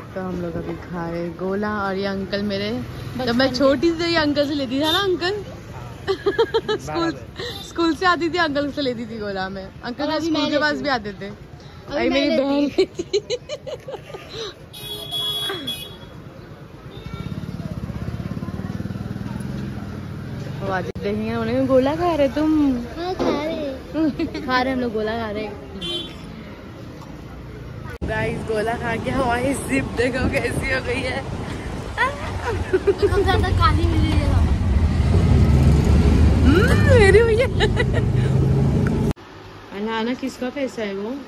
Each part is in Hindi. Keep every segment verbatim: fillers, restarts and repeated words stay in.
तो हम लोग अभी खा रहे गोला। और ये अंकल मेरे, जब मैं छोटी थी ये अंकल से लेती था ना, अंकल स्कूल स्कूल से आती थी, अंकल से लेती थी गोला में। अंकल के स्कूल के पास भी आते थे। अभी मेरी बहन भी थी। वो आज देखेंगे, उन्हें गोला खा रहे तुम? हाँ खा रहे खा रहे हम लोग गोला खा रहे। गाइस गोला खा के हमारी जिप देखो कैसी हो गई है। तो ज्यादा काली मिली है मेरी भैया। अलाना किसका पैसा है वो?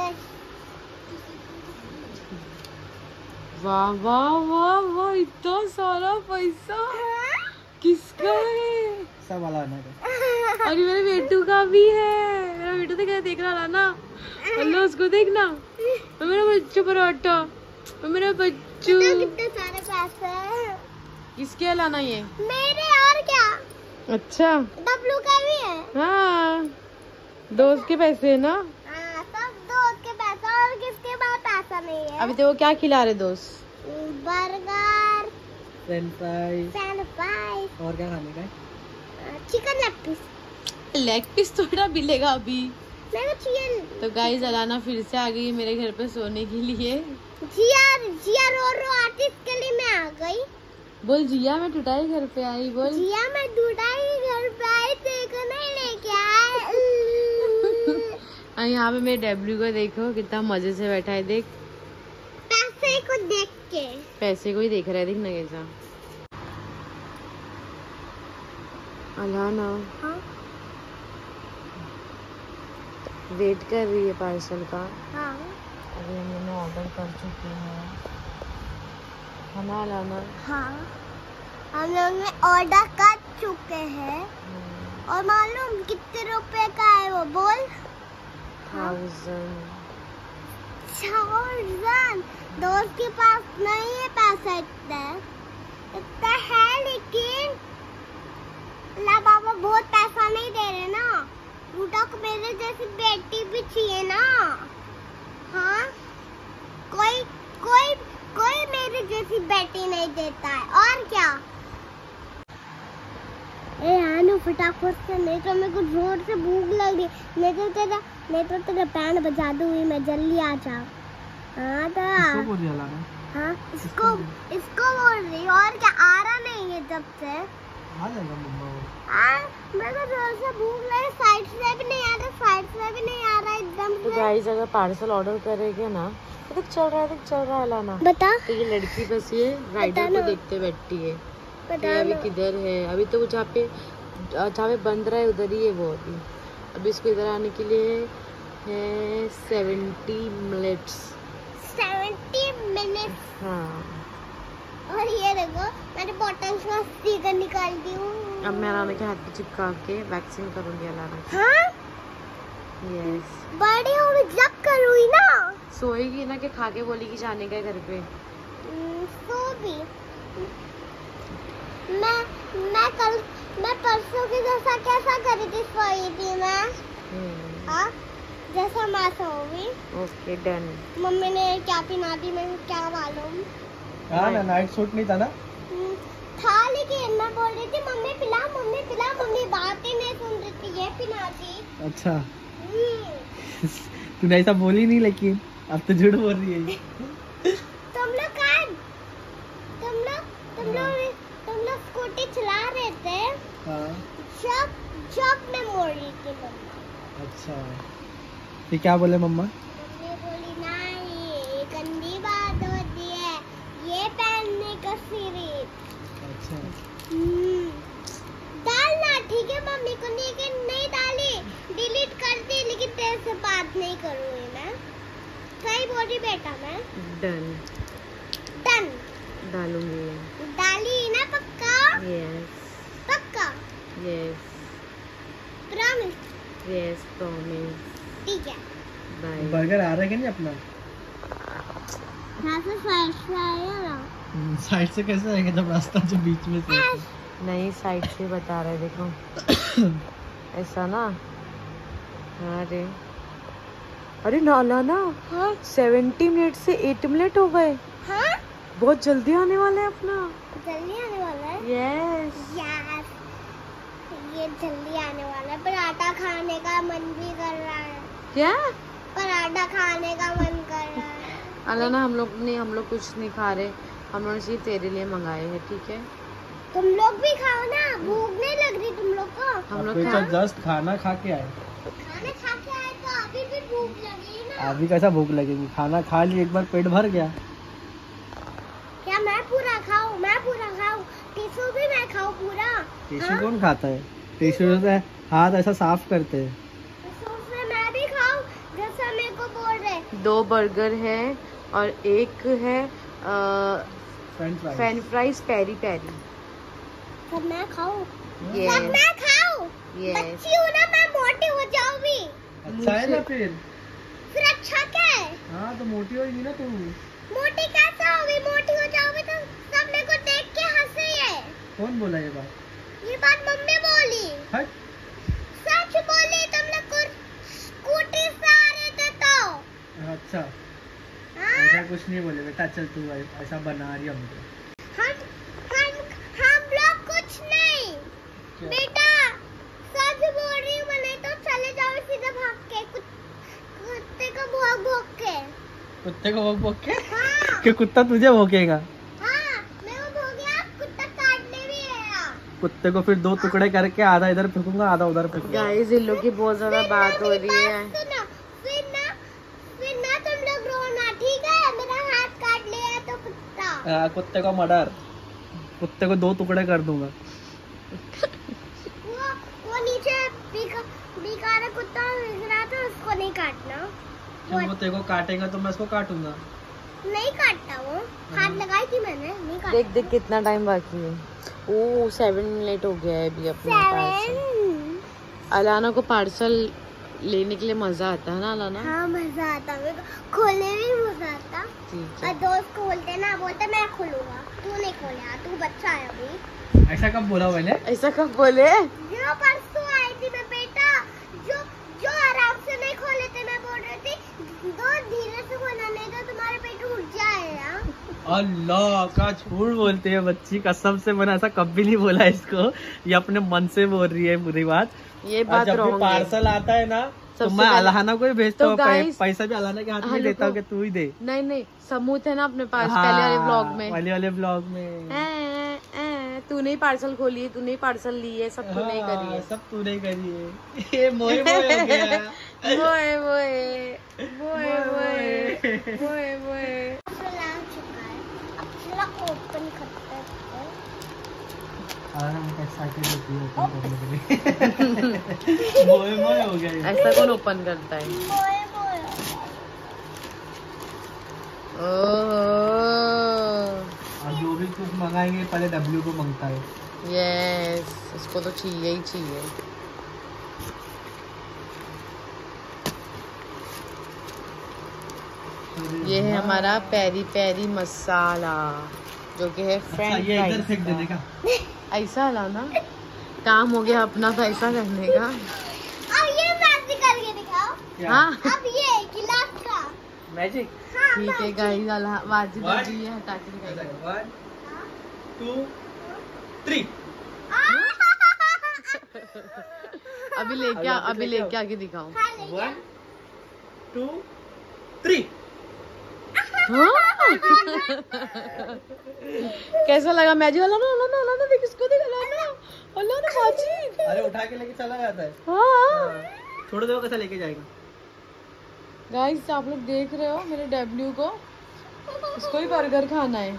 वाह वाह वाह वाह, इतना सारा पैसा किसका है? सब अलाना का। अरे मेरे बेटू का भी है। मेरा बेटू तो क्या देख रहा ना, अल्लाह उसको देखना। और मेरा बच्चू पराठा, और मेरा बच्चू। कितने सारे पैसे किसके अलाना ये? मेरे। और क्या? अच्छा डब्लू का भी है। हाँ, दोस्त के पैसे है ना? हाँ, सब दोस्त के पैसा। और किसके पास पैसा नहीं है? अभी तो वो क्या खिला रहे दोस्त? Burger, french fries, french fries. और क्या खाने का है? Chicken leg piece. Leg piece थोड़ा मिलेगा अभी। मेरे चिकन। तो गाइस अलाना फिर से आ गई है मेरे घर पे सोने के लिए। जिया जिया रो रो आर्टिस्ट के लिए मैं आ गई। बोल जिया मैं टुटाई घर पे आई। बोल जिया मैं टुटाई घर पे आई, देखो नहीं लेके आए। और यहाँ पे मेरे डब्ल्यू को देखो कितना मजे से बैठा है। देख पैसे को देख के, पैसे को ही देख रहा है। देख ना कैसा। अलाना हाँ? वेट कर रही है पार्सल का। हाँ। अभी हम लोग ऑर्डर कर चुके हैं, है ना अलाना? हाँ, हम लोग ने ऑर्डर कर चुके हैं। और मालूम कितने रुपए का है वो? बोल। थाउजेंड। थाउजेंड। दोस्त के पास नहीं है पैसा इतना इतना है, लेकिन ला बाबा बहुत पैसा नहीं दे रहे ना। रूटा को मेरे जैसी बेटी भी चाहिए ना। हाँ, कोई कोई कोई मेरी जैसी बेटी नहीं देता है। और क्या? ए आनो फटाफट से, नहीं तो मेरे को जोर से भूख लग रही। नहीं तो तेरा नहीं तो तेरा बैंड बजा दूंगी मैं, जल्दी आ जा। हाँ तो इसको बोल रही है अलाना? हाँ, इसको इसको बोल रही। और क्या? आ रहा नहीं है जब से। आ जाएगा मम्मा वो। हाँ, मेरे को जोर से भूख लगी। साइड से भी नहीं आ रहा, साइड से भी नहीं आ रहा एकदम तो से। गाइस अगर पार्सल ऑर्डर करेंगे ना, तो देख चल रहा है, देख चल रहा है अलाना। बता तो ये लड़की बस ये राइडर को देखते बैठती है। बता ये अभी किधर है? अभी तो जहाँ पे जहाँ पे बंद रहा है उधर ही है वो। अभी अभी इसको इधर आने के लिए है सेवेंटी मिनट्स। Seventy minute. हाँ, और ये देखो मैंने बॉटल का स्टिकर निकाल दी हूँ। अब मैं अलाना के हाथ पे चिपका के वैक्सीन करूंगी अलाना की। हाँ, यस। बड़ी होगी जब करूँगी ना। सोएगी ना कि खा के बोलेगी जाने का घर पे? हम्म, सो भी मैं मैं कल मैं परसों की जैसा कैसा करी थी, सोई थी मैं। हाँ, जैसा मैं सोई। Okay done. मम्मी ने क्या पिला दी मैं क्या मालूम। हाँ ना, नाइट सूट नहीं था ना? हम्म, था, लेकिन मैं बोल रही थी मम्मी पिला मम्मी पिला, मम्मी बात ही नहीं सुन रही थी, ये पिला दी। अच्छा, हम्म, तूने ऐसा बोली नहीं, लेकिन अब तो झूठ बोल रही है। तुम लोग कहाँ तुम लोग तुम लोग तुम लोग स्कूटी चला रहे थे हाँ। जब जब मैं मोड़ रही थी मम्मा। अच्छा, ये क्या बोले मम्मा? मम्मी बोली नहीं, ये गंदी बात होती है ये पहनने का सिर्फ। अच्छा, हम्म, डालना ठीक है मम्मी को, लेकिन नहीं डाली, डिलीट कर दी, लेकिन तेरे से बात नहीं करूँगी मैं। सही बोली बेटा मैं। डन। डन। डालूंगी। डाली ना पक्का? यस पक्का? Yes promise? Yes promise. ठीक है। बाय। बर्गर आ रहा है कि नहीं अपना? यहाँ से साइड से आया ना। साइड से कैसे आएगा जब रास्ता जो बीच में से? नहीं साइड से बता रहे देखो। ऐसा ना। अरे अरे नाला ना, हाँ सेवेंटी मिनट से एट मिनट हो गए। हाँ बहुत जल्दी आने वाला है अपना। जल्दी आने वाला है। यस यस ये जल्दी आने वाला है। पराठा खाने का मन भी कर रहा है। क्या? पराठा खाने का मन कर रहा है। अलाना हम लोग नहीं, हम लोग कुछ नहीं खा रहे, हम लोग सिर्फ तेरे लिए मंगाए हैं, ठीक है? तुम लोग भी खाओ ना, भूख नहीं लग रही तुम लोग को? हम लोग तो जस्ट खाना खा के आए। खाना खा के आए तो अभी भी भूख लगी ना। अभी कैसा भूख लगेगी? खाना खा लिए, एक बार पेट भर गया। क्या मैं पूरा खाऊं? मैं पूरा खाऊं? टिश्यू भी मैं खाऊं पूरा? टिश्यू कौन खाता है? टिश्यू से हाथ ऐसा साफ करते हैं। टिश्यू से मैं भी खाऊं जैसा मेरे को बोल रहे। दो बर्गर है और एक है french fries. French fries peri peri. सब मैं खाऊं? Yes. सब मैं खाऊं? Yes. बच्ची हूँ ना मैं, मोटी हो जाऊंगी। अच्छा है ना फिर? फिर अच्छा क्या है? हाँ तो मोटी होगी ना तू। मोटी कैसे होगी? मोटी हो जाओगी तो सब मेरे को देख के हंसे है। कौन बोला ये बात? ये बात मम्मी बोली। हट। सच बोली। तुम लोग को स्कूटी से आ रहे थे तो। अच्छा हाँ? ऐसा कुछ नहीं बोले बेटा, चल तू ऐसा बना रही है हमको। हम हम हम लोग कुछ नहीं बेटा, सच बोल रही हूँ मैं। नहीं तो चले जाओ सीधे भाग के, कुत्ते को भौंक भौंक के। कुत्ते को भौंक भौंक के? हाँ कि कुत्ता तुझे भौंकेगा? हाँ मैं वो भौंकेगा, कुत्ता काटने भी आएगा। कुत्ते को फिर दो टुकड़े करके आधा इधर फेंकूंगा, आधा उधर फेंकूंगा। गाइस इन लोग की बहुत ज्यादा बात हो रही है। सुनो, फिर ना फिर ना तुम लोग रोना, ठीक है? मेरा हाथ काट लिया तो कुत्ता। आ, कुत्ते को मर्डर, कुत्ते को दो टुकड़े कर दूंगा। वो वो नीचे बीका बीकारा कुत्ता दिख रहा था, उसको नहीं काटना। क्यों? वो तेरे को काटेगा तो मैं उसको काटूंगा। नहीं काटता वो, हाथ लगाई थी मैंने, नहीं काटता। देख देख कितना टाइम बाकी है। ओ सेवन मिनट हो गया है अभी अपना पार्सल। सेवन। अलाना को पार्सल लेने के लिए मजा आता है ना अलाना? हाँ मजा आता, मेरे को खोलने में मजा आता। ठीक और है। दोस्त खोलते ना, बोलते मैं खोलूंगा, तू नहीं खोलेगा, तू बच्चा है अभी। ऐसा कब बोला मैंने? ऐसा कब बोले? जो परसों आई थी मैं बेटा, जो जो आराम से नहीं खोले थे, मैं बोल रही थी दो धीरे से खोलना, नहीं तो तुम्हारे पेट उठ जाएगा। अल्लाह का झूठ बोलते हैं बच्ची, कसम से मैंने ऐसा कभी नहीं बोला इसको। ये अपने मन से बोल रही है पूरी बात। ये बात जब भी रॉन्ग है। पार्सल आता है ना तो सबसे मैं पहले- अलाना को ही भेजता तो हूँ। guys- पैसा भी अलाना के हाथ में हाँ, देता हूँ रुको। कि तू ही दे। नहीं नहीं समूथ है ना अपने पास हाँ, पहले वाले ब्लॉग में। वाले वाले ब्लॉग में ए, ए, तूने ही पार्सल खोली है, तूने ही पार्सल ली है, सब तूने ही करी है। हाँ, सब तूने ही करी है। ये मोए मोए हो गया। मोए मोए मोए मोए मोए मोए। चला चुका है, अब चला ओपन करते हैं। अलाना मुझे एक्साइटेड होती है ओपन करने के लिए। मोए मोए हो गया ये। ऐसा कौन ओपन करता है? मोए मोए। ओह और जो भी कुछ मंगाएंगे पहले डब्ल्यू को मांगता है। यस, इसको तो चाहिए ही चाहिए। ये है हमारा पेरी पेरी मसाला, जो कि है अच्छा, फ्रेंच ये इधर फ्राइज फेंक देने का। ऐसा लाना काम हो गया अपना पैसा करने का। अब ये मैजिक करके दिखाओ। क्या? हाँ अब ये गिलास का। मैजिक। हाँ ठीक है गाइस, वाजिब What? बाजी है, हटा के दिखाइए। One two three. अभी लेके आ- अभी लेके आके दिखाओ। One two three. हाँ? कैसा लगा मैजिक वाला? ना ना ना ना देख इसको, देख अलाना अलाना बाजी। अरे उठा के लेके चला जाता है। हाँ छोड़ दो, कैसा लेके जाएगा? गाइस आप लोग देख रहे हो मेरे डब्ल्यू को, इसको ही बर्गर खाना है।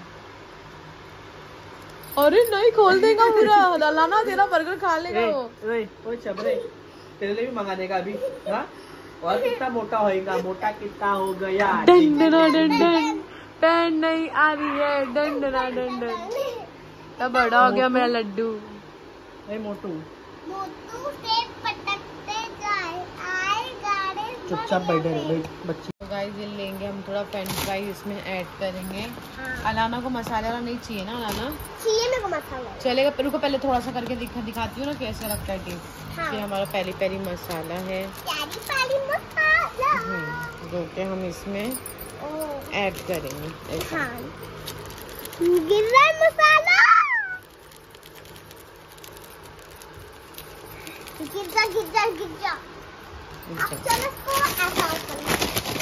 अरे नहीं खोल देगा पूरा, अलाना तेरा बर्गर खा लेगा वो। ओए ओए चबरे, तेरे लिए भी मंगाने का अभी। हाँ और कितना मोटा होएगा? मोटा कितना हो गया? डंडना डंडन, पैन नहीं आ रही है, डंडना डंडन। तब बड़ा हो गया मेरा लड्डू। ए मोटू मोटू से पटकते जाए, आए गाड़े चुपचाप बैठे रहो बैठ बच्ची। तो गाइस ये लेंगे हम, थोड़ा फ्रेंच फ्राइज इसमें ऐड करेंगे। हाँ। अलाना को मसाला वाला नहीं चाहिए ना अलाना? चाहिए मेरे को मसाला। चलेगा, रुको पहले थोड़ा सा करके दिखा दिखाती हूँ ना कैसा लगता है टेस्ट। हाँ। फिर हमारा पेरी पेरी मसाला है, प्यारी प्यारी मसाला। हम्म, जो कि हम इसमें ऐड करेंगे ऐसा। हाँ। गिर रहा है मसाला, गिर जा गिर जा गिर जा। अब चलो इसको ऐसा करना।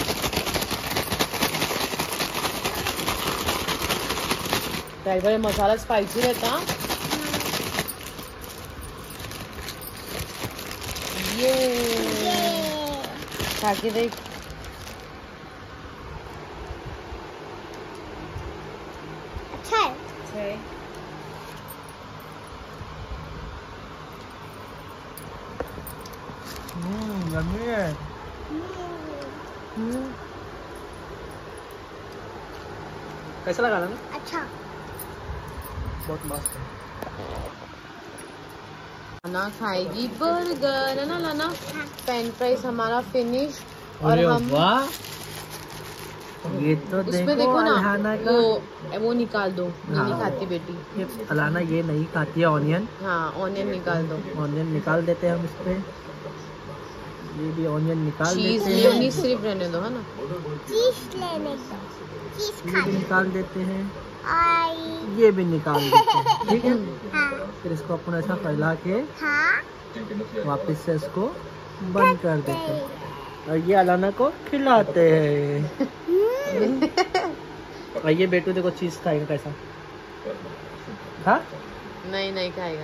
कई बार मसाला स्पाइसी रहता। ये खा के देख। अच्छा है। अच्छा है। हम्म यम्मी है। हम्म, कैसा लगा ना? अच्छा। बहुत मस्त है। लाना खाएगी बर्गर है ना लाना। फ्रेंच फ्राइज हमारा फिनिश। और अरे हम वाह, ये तो उसमें देखो, देखो ना अलाना का। वो वो निकाल दो। ये नहीं हाँ। खाती बेटी। ये अलाना ये नहीं खाती है ऑनियन। हाँ ऑनियन निकाल दो। ऑनियन निकाल देते हैं हम इस पे। ये भी ऑनियन निकाल चीज देते हैं। मेयोनीज सिर्फ रहने दो है ना। चीज लेने दो, चीज ये खा भी ले। निकाल देते हैं। आई। ये भी निकाल देते हैं। ठीक है, हाँ फिर इसको अपन ऐसा फैला के हाँ। वापस से इसको बंद कर देते हैं और ये अलाना को खिलाते हैं। और ये बेटू देखो चीज खाएगा कैसा। हाँ, नहीं नहीं खाएगा,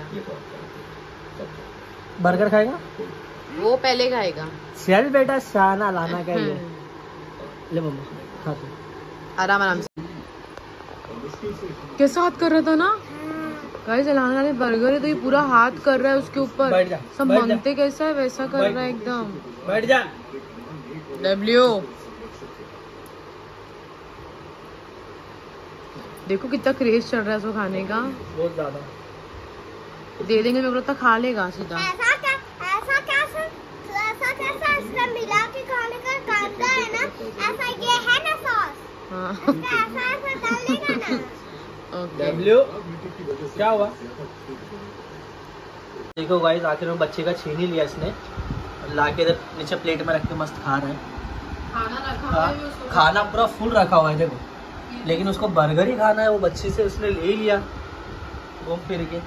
बर्गर खाएगा। वो पहले खाएगा। चल बेटा, शाना अलाना का ये ले मम्मा खा तू। आराम आराम से। कैसा हाथ कर रहा था ना गाइस। अलाना ने बर्गर है तो ये पूरा हाथ कर रहा है उसके ऊपर। बैठ जा, सब बैठ जा। मांगते कैसा है वैसा कर रहा है एकदम। बैठ जा। डब्ल्यू देखो कितना क्रेज चल रहा है उसको खाने का। बहुत ज्यादा दे देंगे मेरे को लगता खा लेगा सीधा। ऐसा क्या ऐसा कैसा ऐसा कैसा इसमें मिला के खाने का कांदा है ना। ऐसा ये है ना सॉस। हाँ ऐसा ऐसा ऐसा डालेगा ना। ओके। डब्ल्यू क्या हुआ? देखो गाइस, आखिर में बच्चे का छीन ही लिया इसने। ला के इधर नीचे प्लेट में रख के मस्त खा रहा है। खाना रखा हाँ, खाना पूरा फुल रखा हुआ है देखो, लेकिन उसको बर्गर ही खाना है। वो बच्चे से उसने ले ही लिया घूम फिर के।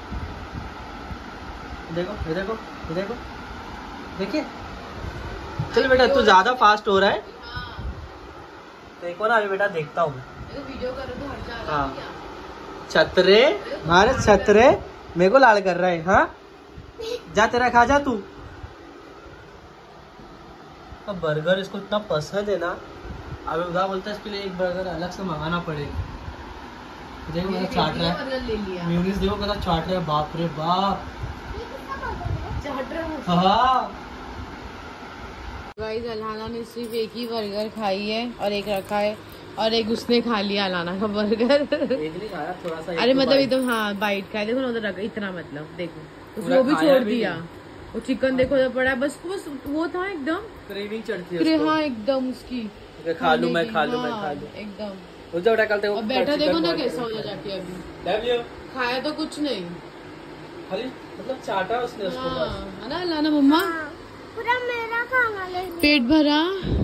देखो ये देखो ये देखो, देखिए। चल बेटा, तू ज्यादा फास्ट हो रहा है। देखो ना अभी बेटा, देखता हूँ। वीडियो करो तो हट जा। हाँ, छतरे मारे छतरे, मेरे को लाड़ कर रहा है। हाँ, जा तेरा खा जा तू। अब बर्गर इसको इतना पसंद है ना, अभी उदा बोलता है इसके लिए एक बर्गर अलग से मंगाना पड़ेगा। देखो मेरा चाट रहा है, ले लिया। म्यूनिस देखो मेरा चाट रहा है। बाप रे बाप। चाट रहा हूँ। हाँ गाइस, अलाना ने सिर्फ एक ही बर्गर खाई है और एक रखा है और एक उसने खा लिया अलाना का बर्गर। एक नहीं खाया, थोड़ा सा। अरे मतलब एकदम हाँ बाइट खाया। देखो ना उधर रखा इतना, मतलब देखो उसने पूरा वो भी खाया छोड़ भी दिया। वो चिकन देखो उधर पड़ा है, बस बस वो था एकदम। क्रेविंग चढ़ती अरे है हाँ एकदम उसकी उसको। खा लूं मैं, खा लूं मैं, खा लूं एकदम। उधर उठा करते अब बैठा देखो ना कैसा हो जाके अभी। डब्ल्यू खाया तो कुछ नहीं। खाली मतलब चाटा उसने उसको बस। हाँ है ना अलाना मम्मा। पूरा मेरा खाना ले। पेट भरा।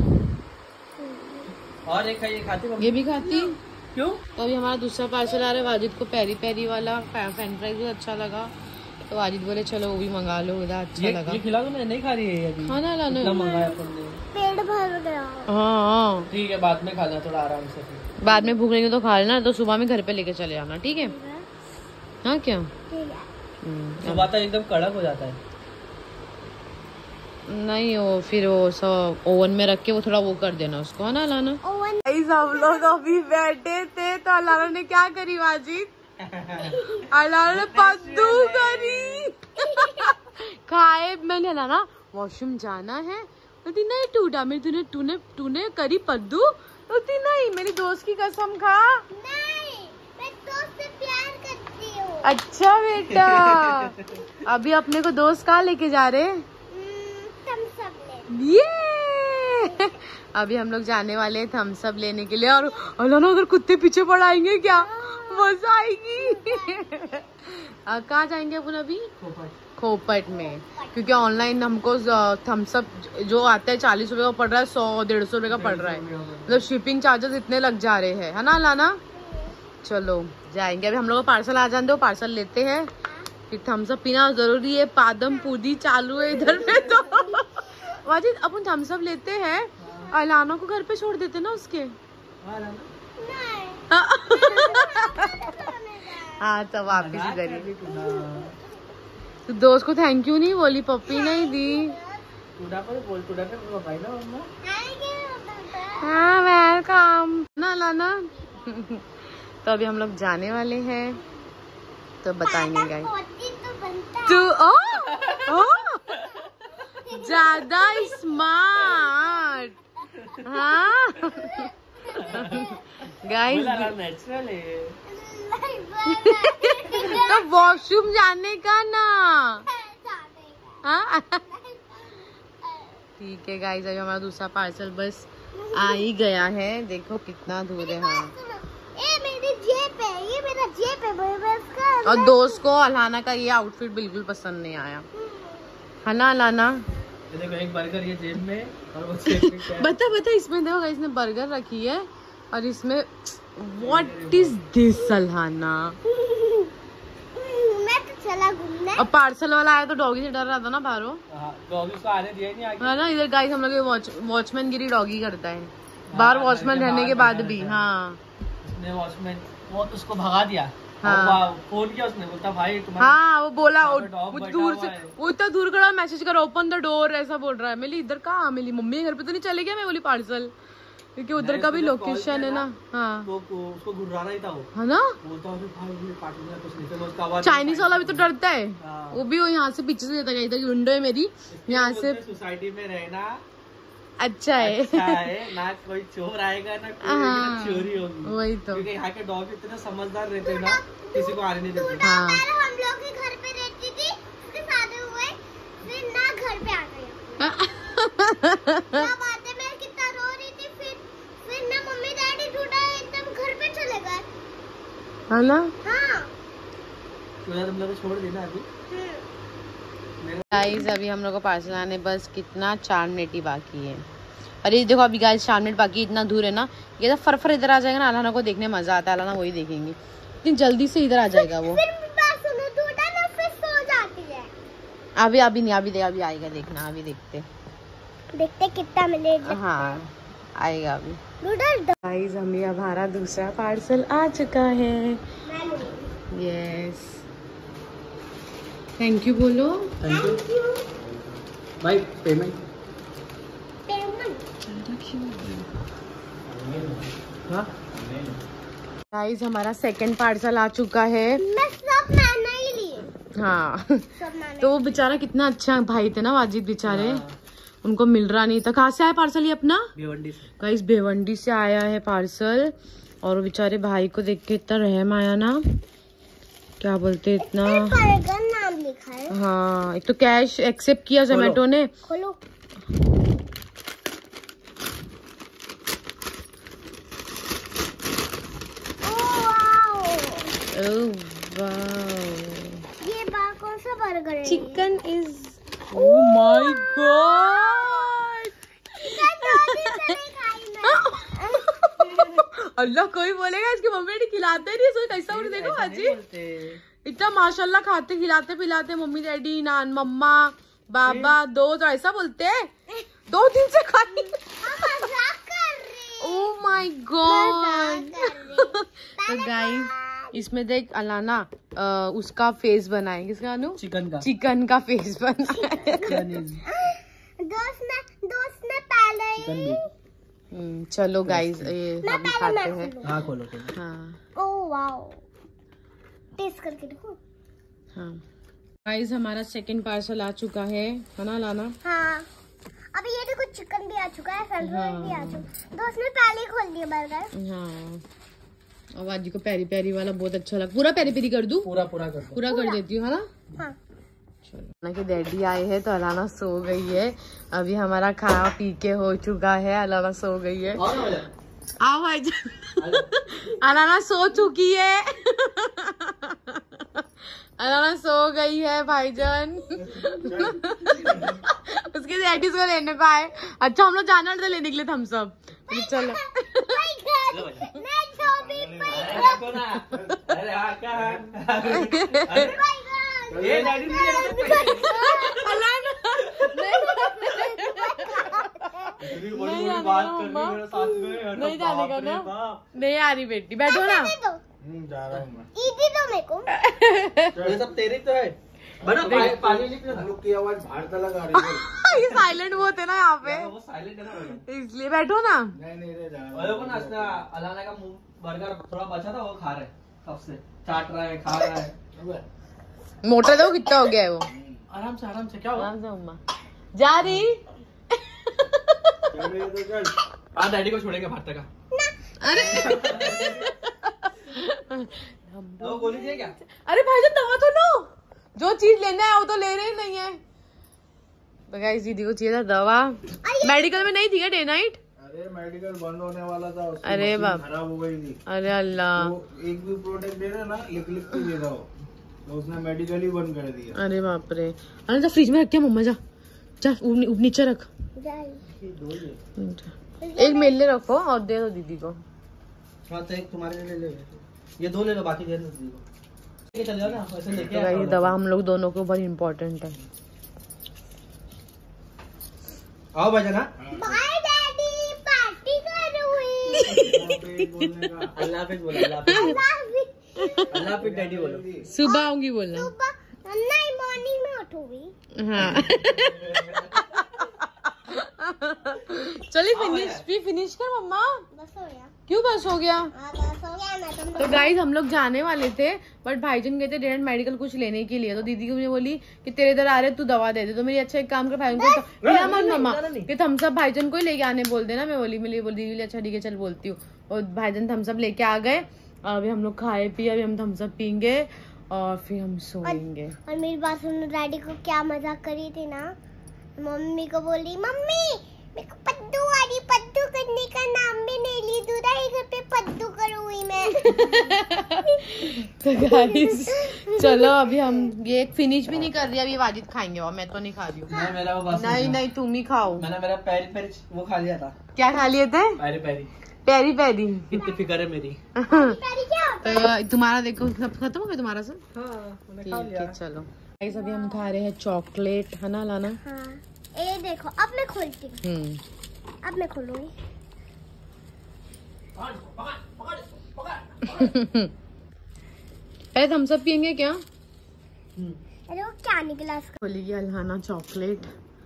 और एक खाइए, खाती मम्मी? ये भी खाती। क्यों? तो अभी हमारा दूसरा पार्सल आ रहा है। वाजिद को पेरी पेरी वाला फ्रेंच फ्राइज भी अच्छा लगा, तो वाजिद बोले चलो वो भी मंगा लो, इधर अच्छा ये, लगा। ये खिला दो, मैंने नहीं खा रही है अभी। खाना लाना इतना मंगाया अपन ने। पेट भर गया। हाँ ठीक है, बाद में खा लेना थोड़ा आराम से। बाद में भूख लगी तो खा लेना, तो सुबह में घर पे लेके चले जाना, ठीक है? हाँ क्या? ठीक है। हम्म, सुबह तक एकदम कड़क हो जाता है। नहीं वो फिर वो सब ओवन में रख के वो थोड़ा वो कर देना उसको, है ना लाना। ओवन हम लोग अभी बैठे थे तो अलाना ने क्या करी वाजिद? अलाना ने पद्दू करी। खाए मैंने अलाना वॉशरूम जाना है, बोलती नहीं टूटा मेरी, तूने तूने तूने करी पद्दू, बोलती नहीं मेरी दोस्त की कसम खा। नहीं, मैं दोस्त से प्यार करती हूँ। अच्छा बेटा। अभी अपने को दोस्त कहाँ लेके जा रहे? थम्स अप ले। ये अभी हम लोग जाने वाले हैं थम्स अप लेने के लिए। और अलाना अगर कुत्ते पीछे पड़ाएंगे क्या, मजा आएगी। कहाँ जाएंगे अपन अभी? खोपट में, क्योंकि ऑनलाइन हमको थम्स अप जो आता है चालीस रुपए का पड़ रहा है, सौ डेढ़ सौ रुपए का पड़ रहा है, मतलब शिपिंग चार्जेस इतने लग जा रहे हैं, है ना लाना। चलो जाएंगे अभी हम लोग, पार्सल आ जाने दो, पार्सल लेते हैं, फिर थम्स अप पीना जरूरी है, पादम पूरी चालू है इधर पे तो वाजिद अपन थम्स अप लेते हैं और लाना को घर पे छोड़ देते ना उसके। हाँ तो वापिस इधर ही। तो दोस्त को थैंक यू नहीं बोली, पप्पी नहीं दी। हाँ वेलकम ना लाना। तो अभी हम लोग जाने वाले हैं, तो बताएंगे गाइस। तू ओ ओ ज्यादा स्मार्ट। हाँ गाइस तो वॉशरूम जाने का ना। हाँ ठीक है गाइस, अभी हमारा दूसरा पार्सल बस आ ही गया है, देखो कितना दूर है। हाँ ये मेरी जेब है, ये मेरा जेब है, बस और दोस्त को अलाना का ये आउटफिट बिल्कुल पसंद नहीं आया, है ना अलाना। देखो एक बर्गर ये जेब में और वो जेब में क्या है? बता बता इसमें देखो इसने बर्गर रखी है और इसमें व्हाट इज दिस अलाना। मैं तो चला घूमने। और पार्सल वाला आया तो डॉगी से डर रहा था ना बाहरों। डॉगी उसको आने दिया नहीं आगे, है ना। इधर गाइस हम लोग वॉच वॉचमैन गिरी डॉगी करता है बाहर, वॉचमैन रहने के बाद भी। हाँ उसने वॉचमैन वो उसको भगा दिया। हाँ फोन किया उसने, बोलता भाई हाँ वो बोला वो डॉग दूर से, वो इतना दूर खड़ा मैसेज करा ओपन द डोर ऐसा बोल रहा है। मेरी इधर कहाँ, मेरी मम्मी के घर पे तो नहीं चले गया। मैं बोली पार्सल, क्योंकि उधर का भी लोकेशन है ना। हाँ तो उसको घुरा रहा ही था वो, है ना। चाइनीज वाला भी तो डरता है, वो भी वो यहाँ से पीछे से देता गया था, विंडो है मेरी यहाँ से। सोसाइटी में रहना अच्छा है, अच्छा है ना, कोई चोर आएगा ना कोई हाँ, चोरी होगी। वही तो, क्योंकि यहाँ के डॉग इतने समझदार रहते हैं ना, किसी को आने नहीं देते। हाँ हम लोग के घर पे रहती थी, उसके शादी हुए, फिर ना घर पे आ गया। क्या बात है, मैं कितना रो रही थी, फिर फिर ना मम्मी डैडी ढूंढा एकदम घर पे चले गए, है ना। हाँ तो यार तुम लोग छोड़ देना अभी। गाइस अभी हम लोग को पार्सल आने बस कितना चार मिनट ही बाकी है। अरे देखो अभी गाइस चार मिनट बाकी, इतना दूर है ना, ये तो फर फर इधर आ जाएगा ना, अलाना को देखने मजा आता है, अलाना वही देखेंगे, इतनी जल्दी से इधर आ जाएगा वो। फिर बात सुनो, ढूंढा ना फिर सो जाती है। अभी अभी नहीं, अभी देख अभी आएगा, देखना अभी देखते देखते कितना मिलेगा। हाँ आएगा अभी। ढूंढा गाइस हमें अब हमारा दूसरा पार्सल आ चुका है। यस थैंक यू बोलो। थैंक यू भाई। पेमेंट गाइस हमारा सेकंड पार्सल आ चुका है। मैं सब मैंने ही लिए। हाँ सब मैंने। तो वो बेचारा कितना अच्छा भाई थे ना वाजिद बेचारे, उनको मिल रहा नहीं था। कहाँ से आया पार्सल ये अपना? भिवंडी से। गाइस भिवंडी से आया है पार्सल, और वो बेचारे भाई को देख के इतना रहम आया ना, क्या बोलते इतना। नाम लिखा है। हाँ एक तो कैश एक्सेप्ट किया जोमेटो ने। खोलो। ये बार कौन सा बर्गर है? Chicken is oh my god. Allah कोई बोलेगा इसकी मम्मी डैडी खिलाते नहीं, सो कैसा उठ देखो अजी इतना माशाल्लाह खाते खिलाते पिलाते मम्मी डैडी नान मम्मा बाबा दो तो ऐसा बोलते हैं। दो दिन से खाई। Oh my god. तो गाइस इसमें देख अलाना आ, उसका फेस बनाए, किसका अनु? चिकन का चिकन का फेस बनाए। दोस्त ने दोस्त ने पहले ही। चलो गाइस ये अभी खाते हैं। हाँ खोलो। हाँ ओह वाओ, टेस्ट करके देखो। हाँ गाइस हमारा सेकंड पार्सल आ चुका है, है ना लाना? हाँ अभी ये देखो चिकन भी आ चुका है, फ्रेंच फ्राइज भी आ चुका। दोस्त ने पहले ही खोल दिया बर्गर। हाँ और आजी को पेरी पेरी वाला बहुत अच्छा लगा। पूरा पेरी पेरी कर दूं? पूरा पूरा कर पूरा कर देती हूँ, है ना? हाँ। चलो कि डैडी आए हैं तो अलाना सो गई है। अभी हमारा खा पी के हो चुका है, अलाना सो गई है। आओ भाई अलाना सो चुकी है। अलाना सो गई है भाईजान। उसके डैडीज को लेने को आए। अच्छा हम लोग जाना था लेने के लिए हम सब। चलो नहीं जाने का ना, नहीं आ रही बेटी, बैठो ना। जा रहा हूँ मैं। इजी तो मेरे को। ये सब तेरी तो है। बना पानी की आवाज बाहर तक लगा रही है। ये साइलेंट वो होते ना यहाँ पे, वो साइलेंट है ना, इसलिए बैठो ना। नहीं नहीं रे जा रहा हूं। अलाना का मुंह बर्गर थोड़ा बचा था, वो खा रहा है, सबसे चाट रहा है, खा रहा है। मोटा तो कितना हो गया है वो। आराम से आराम से, क्या हुआ? आराम से मम्मा जा रही। हाँ डैडी को छोड़ेंगे भारत का। अरे तो गोली दिए क्या? अरे भाईजान दवा तो लो, जो चीज लेना है वो तो ले रहे ही नहीं है। तो गाइस दीदी को चाहिए था दवा। मेडिकल में नहीं थी क्या डे नाइट? अरे मेडिकल बंद होने वाला था, उसकी अरे मशीन बाप, खराब हो गई थी। अरे अल्लाह, तो एक भी प्रोडक्ट दे रहे ना, लिख लिख के दे रहा हो, तो उसने मेडिकल ही बंद कर दिया। अरे बाप रे। अरे जा फ्रिज में रख के मम्मा, जा जा नीचे रख। एक मेरे लिए रखो और दे दो दीदी को। हाँ तो एक तुम्हारे लिए ले ले, ये दो ले लो, बाकी दे दो दीदी को। चल जाओ ना, वैसे लेके तो ये दवा हम लोग दोनों को बहुत इम्पोर्टेंट है। आओ भाई जाना। बाय डैडी, पार्टी करूंगी। अल्लाह हाफिज बोलो, अल्लाह हाफिज, अल्लाह हाफिज डैडी बोलो। सुबह आऊंगी बोलना। सुबह नहीं, मॉर्निंग में उठूंगी। हाँ चलिए फिनिश भी फिनिश कर मम्मा। बस हो गया। क्यों बस हो गया? हाँ बस हो गया। मैं तुम तो गाइज हम लोग जाने वाले थे, बट भाईजन गए थे डायरेक्ट मेडिकल कुछ लेने के लिए। तो दीदी को मुझे बोली कि तेरे इधर आ रहे तू दवा दे दे। तो मेरी अच्छा एक काम कर भाईजन को मत मम्मा कि थम्स अप भाईजन को ही लेके आने बोल देना। मैं बोली मिली बोली दीदी अच्छा ठीक है चल बोलती हूँ। और भाईजन थम्स अप लेके आ गए। अभी हम लोग खाए पिए, अभी हम थम्स अप पीएंगे और फिर हम सोएंगे। और मेरी बात सुनो, डैडी को क्या मजाक करी थी ना, मम्मी को बोली मम्मी मेरे को पद्दू आ रही, पद्दू करने का नाम भी नहीं ली, दूधा ही घर पे पद्दू करूंगी मैं। तो गाइस चलो अभी हम ये फिनिश भी नहीं कर रही, अभी वाजिद खाएंगे और मैं तो नहीं खा रही हूँ। नहीं मेरा वो बस नहीं नहीं तुम ही खाओ। मैंने मेरा पैरी पैरी वो खा लिया था। क्या खा लिए थे? पैरी पैरी पैरी पैरी। कितनी फिक्र है मेरी। तो तुम्हारा देखो सब खत्म हो गया तुम्हारा सब। हाँ मैंने खा ठीक लिया। है चलो गाइस अभी हम खा रहे हैं चॉकलेट, है ना लाना? हाँ ये देखो, अब मैं खोलती हूँ। हम्म अब मैं खोलूंगी। पहले हम सब पियेंगे क्या? अरे वो क्या निकला इसका? खोलेगी अल्हाना चॉकलेट।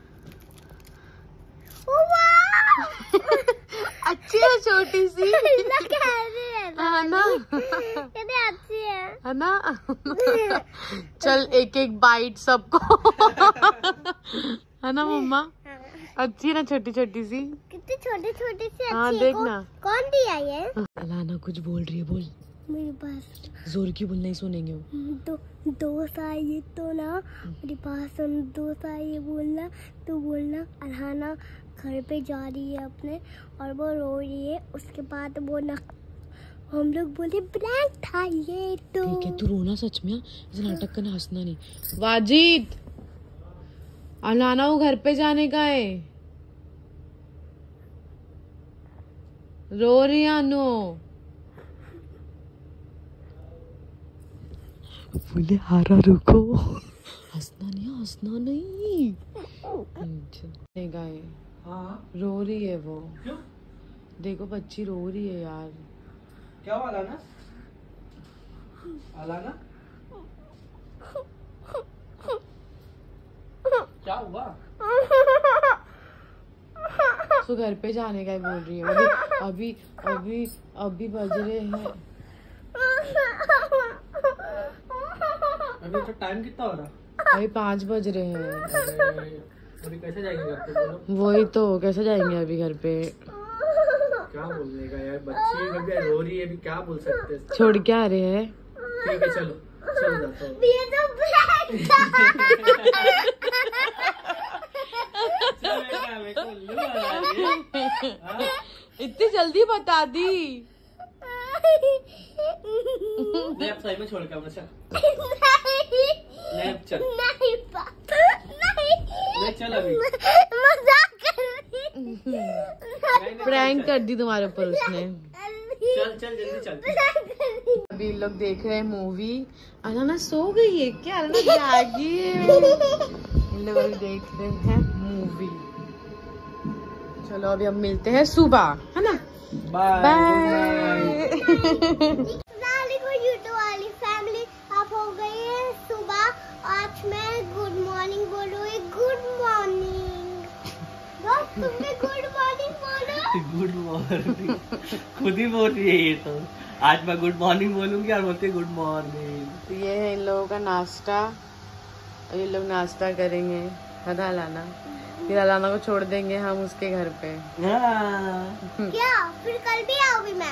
अच्छी है छोटी सी, है ना? कितनी अच्छी है, है ना? चल एक एक बाइट सबको। है ना मम्मा? अच्छी है ना छोटी छोटी सी? कितनी छोटी छोटी सी अच्छी हाँ है। देखना। कौन दिया ये? अल्हाना कुछ बोल रही है, बोल। मेरे पास जोर की बोल, नहीं सुनेंगे वो। दो दोस्त आइए तो ना, मेरे पास सुन, दोस्त आइए बोलना तो बोलना अल्हाना घर पे जा रही है अपने और वो रो रही है। उसके बाद वो ना हम लोग बोले प्रैंक था ये तो। ठीक है तू रोना सच में, ऐसे नाटक करना, हंसना नहीं। वाजिद अल्हाना वो घर पे जाने का है, रो रही आनो। बोले हारा रुको, हंसना नहीं हंसना नहीं। गाय हाँ रो रही है वो। क्यों? देखो बच्ची रो रही है यार। क्या हुआ अलाना? अलाना क्या हुआ? तो घर पे जाने का ही बोल रही है। अभी अभी अभी अभी बज रहे हैं, अभी तो टाइम कितना हो रहा? अभी पाँच बज रहे हैं। अभी कैसे जाएंगे घर पे बोलो? वही तो, कैसे जाएंगे अभी घर पे? क्या बोलने का यार, बच्ची अभी रो रही है, अभी क्या बोल सकते हैं? छोड़ के आ रहे हैं। ठीक है चलो चलो जाता हूँ। ये तो प्रैंक था। इतनी जल्दी बता दी। मैं अब सही में छोड़ के आऊंगा। नहीं ले चल। नहीं पापा नहीं। ले चल अभी। मजाक कर रही। प्रैंक कर दी तुम्हारे ऊपर उसने। चल चल जल्दी चल। अभी लोग देख रहे हैं मूवी। अलाना सो गई है क्या? अलाना जागी है। इन लोग अभी देख रहे हैं मूवी। चलो अभी हम मिलते हैं सुबह, है ना? Bye bye. यूट्यूब वाली फैमिली आप हो गई है सुबह। आज मैं गुड मॉर्निंग बोलूँगी। गुड मॉर्निंग दोस्त, तुमने गुड मॉर्निंग बोलो। गुड मॉर्निंग खुद ही बोल रही है ये तो। आज मैं गुड मॉर्निंग बोलूंगी और बोलते गुड मॉर्निंग। तो ये है इन लोगों का नाश्ता। ये लोग नाश्ता करेंगे, है ना अलाना? फिर अलाना को छोड़ देंगे हम उसके घर पे। हाँ। क्या फिर कल भी आऊंगी मैं?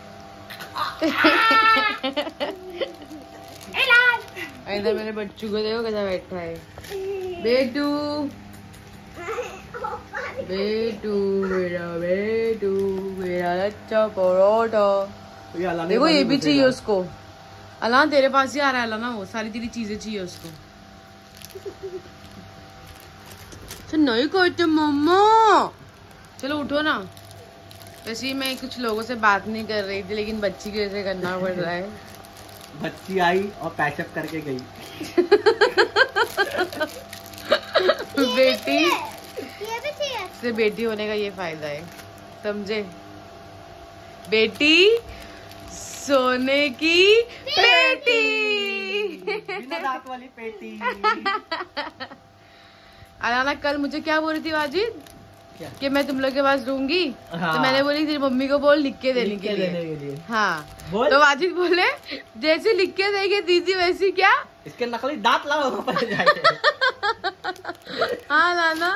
इधर मेरे बच्चों को देखो कैसा बैठा है। बेटू बेटू मेरा बेटू मेरा अच्छा परोठा। देखो ये भी चाहिए उसको। अलाना तेरे पास ही आ रहा है अलाना, वो सारी तेरी चीजें चाहिए उसको। तो नहीं करते मम्मा। चलो उठो ना। वैसे ही मैं कुछ लोगों से बात नहीं कर रही थी, लेकिन बच्ची की वजह से करना पड़ रहा है। बच्ची आई और पैचअप करके गई। बेटी ये भी चाहिए। से बेटी होने का ये फायदा है, समझे? बेटी सोने की पेटी। बिना दांत वाली पेटी। अलाना कल मुझे क्या बोल रही थी वाजिद क्या? कि मैं तुम लोग के पास रहूंगी। हाँ। तो मैंने बोली तेरी मम्मी को बोल लिख के देने लिख के के लिए। देने के लिए। हाँ बोल। तो वाजिद बोले जैसे लिख के देंगे दीदी वैसी क्या। इसके नकली दांत लाओ पड़ जाएंगे। हाँ लाना।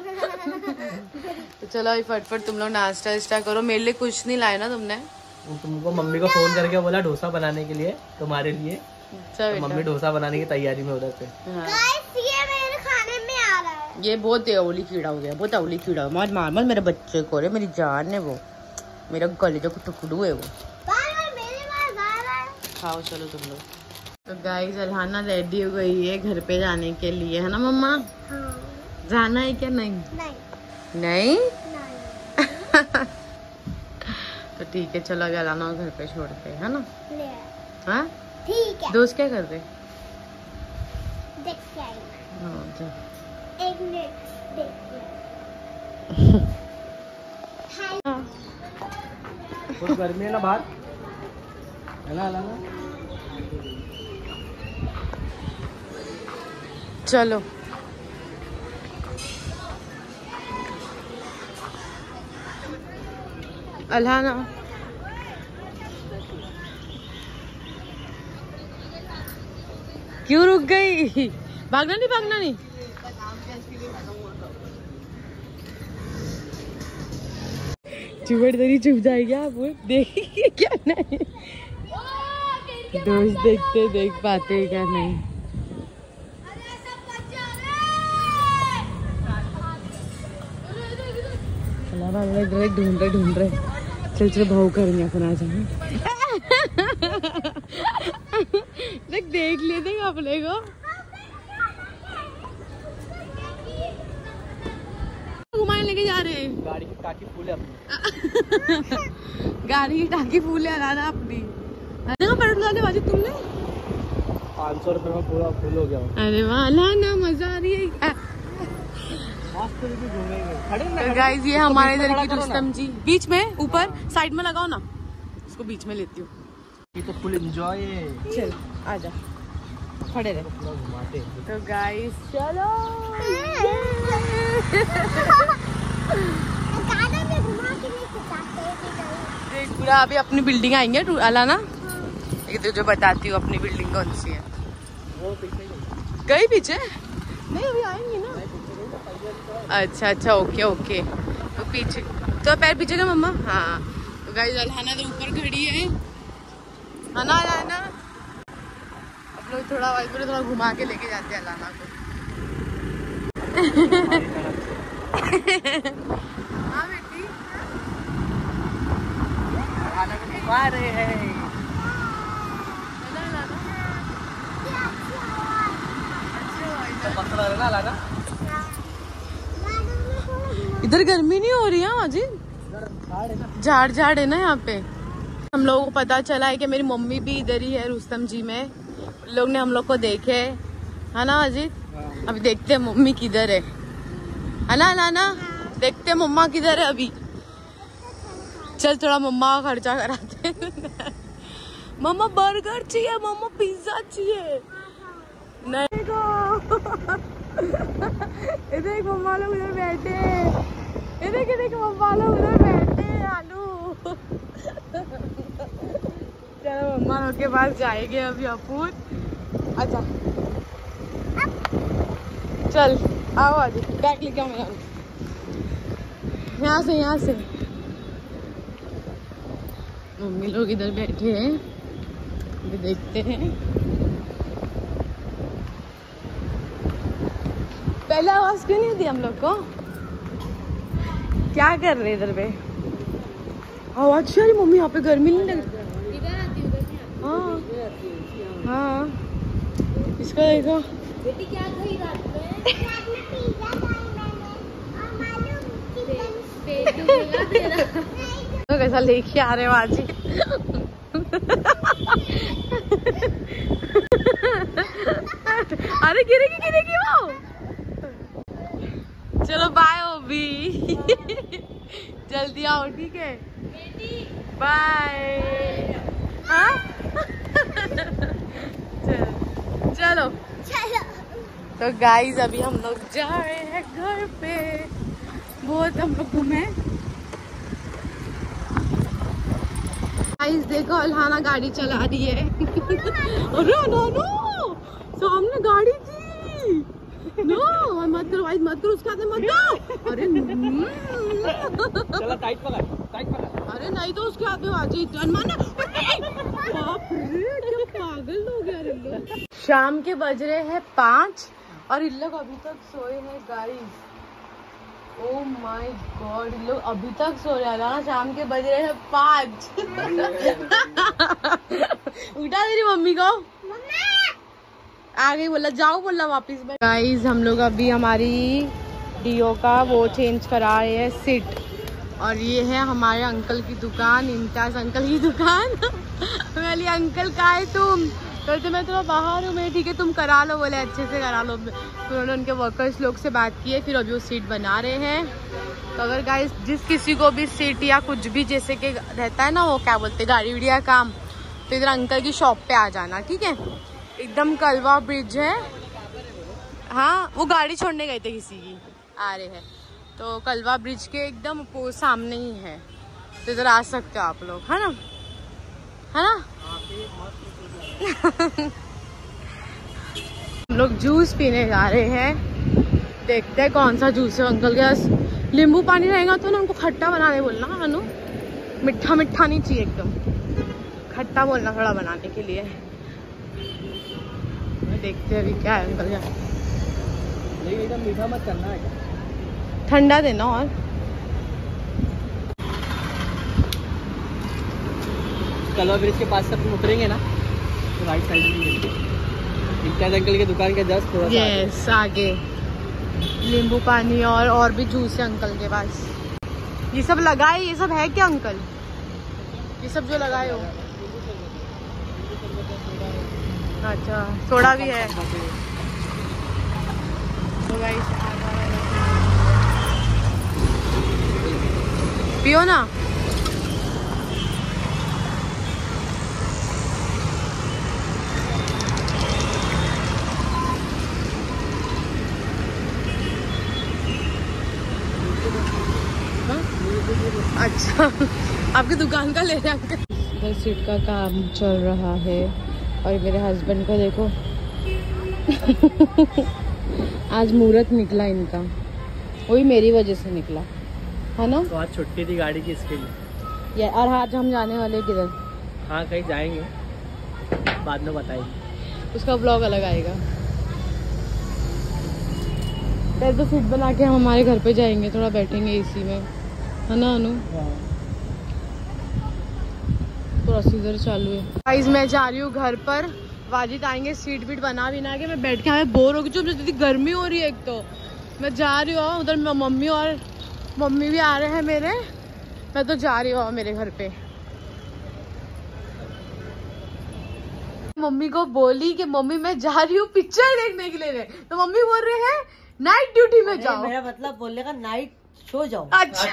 तो चलो अभी फटफट तुम लोग नाश्ता वास्ता करो। मेरे लिए कुछ नहीं लाए ना तुमने? तुमको मम्मी को फोन करके बोला डोसा बनाने के लिए तुम्हारे लिए। अच्छा तो मम्मी बेटा। डोसा बनाने की तैयारी में उधर पे। हाँ। गाइस ये मेरे खाने में आ रहा है। ये बहुत अवली कीड़ा हो गया, बहुत अवली कीड़ा। मत मार मत मेरे बच्चे को रे, मेरी जान है वो, मेरा गले का टुकड़ू है वो। बार बार मेरे पास आ रहा है। खाओ चलो तुम लोग। तो गाइस अल्हाना रेडी हो गई है घर पे जाने के लिए, है ना मम्मा? हाँ। जाना है क्या? नहीं नहीं नहीं। नहीं तो ठीक है चलो अभी अल्हाना को घर पे छोड़ते हैं, है ना? ले हाँ ठीक है। दोस्त क्या कर रहे? देख के आएगा। हाँ चल। एक मिनट देखिए। बहुत गर्मी है ना बाहर, है ना अलाना? चलो अल्हाना क्यों रुक गई? भागना नहीं भागना नहीं। चुपड़ तेरी चुप जाएगी आप देखिए क्या नहीं। दोस्त देखते देख पाते क्या नहीं। ढूंढ रहे ढूंढ रहे चल चल भाव करेंगे अपन आ जाए। देख देख लिए देख अपने को। घुमाने लेके जा रहे हैं। गाड़ी की टाकी फुल है अपनी। गाड़ी की टाकी फुल है अलाना अपनी। अरे पेट्रोल डाले बाजी तुमने? पाँच सौ रुपए में पूरा फुल हो गया। अरे वाह अलाना मजा आ रही है। घूमेंगे। गाइस ये हमारे इधर की रुस्तम जी बीच में ऊपर साइड में लगाओ ना, इसको बीच में लेती हूँ। ये तो फुल एंजॉय है। चल आजा खड़े रहे। घुमाते तो गाइस चलो गार्डन में घुमा के लेके जाते हैं। देख पूरा अभी अपनी बिल्डिंग आएंगे अलाना। ये तुझे बताती हूँ अपनी बिल्डिंग कौन सी है। वो पीछे गई पीछे नहीं अभी आएंगी ना। अच्छा अच्छा ओके ओके। तो पीछे तो पैर पीछे का मम्मा। हाँ तो गाइस अल्हाना तो ऊपर खड़ी है, है ना अल्हाना? अब लोग थोड़ा वाइफ में थोड़ा घुमा के लेके जाते हैं अल्हाना को। हाँ बेटी खाना को घुमा रहे हैं। लगा लगा। इधर गर्मी नहीं हो रही है अजी, झाड़ झाड़ है ना यहाँ पे। हम लोगों को पता चला है कि मेरी मम्मी भी इधर ही है रुस्तम जी में। लोग ने हम लोग को देखे है ना अजीत। अभी देखते हैं मम्मी किधर है, है ना लाना, देखते हैं मम्मा किधर है अभी। चल थोड़ा मम्मा का खर्चा कराते हैं। मम्मा बर्गर चाहिए, मम्मा पिज्जा चाहिए। नहीं ये देख मम्मा लोग उधर बैठे, ये देख ये देख मम्मा लोग उधर बैठे आलू। चलो मम्मा लोग के पास जाएंगे अभी अपूर। अच्छा चल आओ आज बैग लेके आओ मेरा, यहाँ से यहाँ से। मम्मी लोग इधर बैठे हैं, अभी देखते हैं। पहले आवाज क्यों नहीं दी हम लोग को? क्या कर रहे इधर पे? आवाज यार मम्मी यहाँ पे गर्मी नहीं लग रही। हाँ हाँ इसका देखो बेटी क्या खाई रात में? तो कैसा लेके आ रहे बाजी। अरे गिरेगी गिरेगी वो। चलो बाय ओबी। जल्दी आओ ठीक है, बाय। हाँ चलो चलो तो गाइस अभी हम लोग जा रहे हैं घर पे। बहुत हम लोग घूमे। गाइस देखो अल्हाना गाड़ी चला रही है। अरे नानो सामने गाड़ी थी। नो मत करो भाई, मत करो, उसके हाथ में मत दो। अरे चला टाइट पकड़, टाइट पकड़। अरे नहीं तो उसके हाथ में बाजी माना। बाप रे क्या पागल हो गया इन लोग। शाम के बज रहे हैं पाँच और इन लोग अभी तक सोए हैं गाइस। ओह माय गॉड इन लोग अभी तक सो रहे हैं ना। शाम के बज रहे हैं पाँच। उठा तेरी मम्मी को, आगे बोला जाओ, बोला वापस। गाइस हम लोग अभी हमारी डीओ का वो चेंज करा रहे हैं सीट। और ये है हमारे अंकल की दुकान, इम्तियाज अंकल की दुकान। बोली अंकल कहाँ है तुम? कहते मैं थोड़ा बाहर हूँ। मैं ठीक है तुम करा लो, बोले अच्छे से करा लो। फिर उन्होंने उनके वर्कर्स लोग से बात की है, फिर अभी वो सीट बना रहे हैं। तो अगर गाइस जिस किसी को भी सीट या कुछ भी जैसे कि रहता है ना, वो क्या बोलते हैं गाड़ी वाड़ी का काम, तो इधर अंकल की शॉप पे आ जाना ठीक है। एकदम कलवा ब्रिज है। हाँ वो गाड़ी छोड़ने गए थे किसी की, आ रहे हैं तो कलवा ब्रिज के एकदम सामने ही है। तो इधर आ सकते हो आप लोग, है ना, है ना। हम लोग जूस पीने जा रहे हैं। देखते हैं कौन सा जूस है। अंकल के पास नींबू पानी रहेगा तो ना उनको खट्टा बनाने बोलना अनु, मिठा मिठा नहीं चाहिए, एकदम खट्टा बोलना थोड़ा बनाने के लिए। देखते हैं अभी क्या है अंकल का। एकदम मीठा मत करना है, ठंडा देना। और कलवा ब्रिज के पास से अपन उतरेंगे ना तो राइट साइड में इम्तियाज अंकल की दुकान के जस्ट थोड़ा सा यस आगे नींबू पानी और और भी जूस है अंकल के पास। ये सब लगाए, ये सब है क्या अंकल? ये सब जो लगाए हो? अच्छा सोडा भी है। तो गाइस पियो ना। अच्छा आपकी दुकान का ले रहे हैं अंकल। इधर सीट का काम चल रहा है और मेरे हस्बैंड को देखो। आज मुहूर्त निकला इनका, वही मेरी वजह से निकला है ना। तो आज छुट्टी थी गाड़ी की इसके लिए। या और आज हम जाने वाले किधर? हाँ कहीं जाएंगे, बाद में बताएंगे, उसका ब्लॉग अलग आएगा। पहले तो सीट बना के हम हमारे घर पे जाएंगे, थोड़ा बैठेंगे एसी में, है ना अनु। थोड़ा सी इधर चालू है। गाइस मैं जा रही हूँ घर पर, वाजिद आएंगे, सीट बीट बना भी ना के मैं बैठ के हमें बोर हो गई। जो मुझे इतनी गर्मी हो रही है, एक तो मैं जा रही हूँ उधर, मम्मी और मम्मी भी आ रहे हैं मेरे, मैं तो जा रही हूँ मेरे घर पे। मम्मी को बोली कि मम्मी मैं जा रही हूँ पिक्चर देखने के लिए, तो मम्मी बोल रहे हैं नाइट ड्यूटी में जाओ। मेरा मतलब बोलने का नाइट शो जाओ। अच्छा,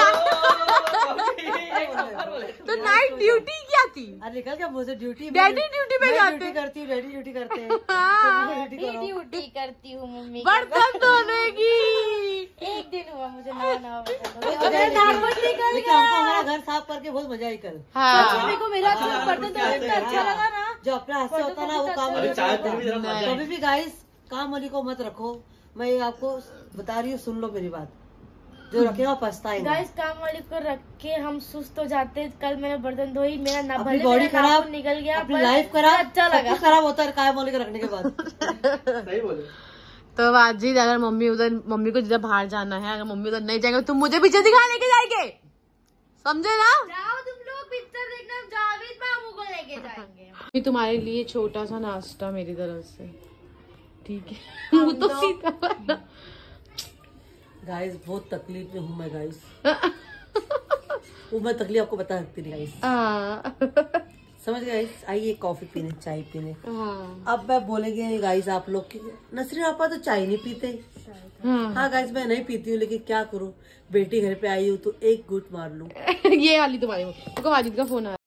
तो नाइट ड्यूटी क्या थी? अरे निकल क्या मुझे ड्यूटी, डैडी ड्यूटी में जाते ड्यूटी करती हूँ, डैडी ड्यूटी करते हैं, ड्यूटी करती हूँ मम्मी। बर्तन धोने की एक दिन हुआ मुझे नहा नहा लेकिन हमको हमारा घर साफ करके बहुत मजा आई कल। हाँ, को मेरा बर्तन धोने अच्छा लगा ना। जो अपने हाथ से होता ना वो काम वाली को मत रखो। कभी भी गाइस काम वाली को मत रखो। मैं आपको बता रही हूँ, सुन लो मेरी बात, जो रखेगा पछताएंगे। गाइस काम वाली को रख के हम सुस्त हो जाते। कल मैंने बर्तन धोई, मेरा ना अपनी बॉडी खराब निकल गया, अपनी लाइफ खराब, अच्छा लगा, खराब होता है काम वाली को रखने के बाद। सही बोले। तो वाजिद अगर मम्मी उधर, मम्मी को जिधर बाहर जाना है, अगर मम्मी उधर नहीं जाएंगे तो तुम मुझे पीछे दिखा लेके जाएंगे, समझे ना? जाओ तुम लोग पिक्चर देखना, जावेद बाबू को लेके जाएंगे। ये तुम्हारे लिए छोटा सा नाश्ता मेरी तरफ से, ठीक है? वो तो सीधा गाइस बहुत तकलीफ में हूँ मैं गाइस। वो मैं तकलीफ आपको बता सकती नहीं गाइस, समझ गए गाइस। आइए कॉफी पीने, चाय पीने। अब मैं बोलेंगे गाइस आप लोग की नसरीन आपा तो चाय नहीं पीते। हाँ गाइस मैं नहीं पीती हूँ, लेकिन क्या करूँ, बेटी घर पे आई हूँ तो एक घूंट मार लूं। ये वाली तुम्हारी, वाजिद का फोन आया।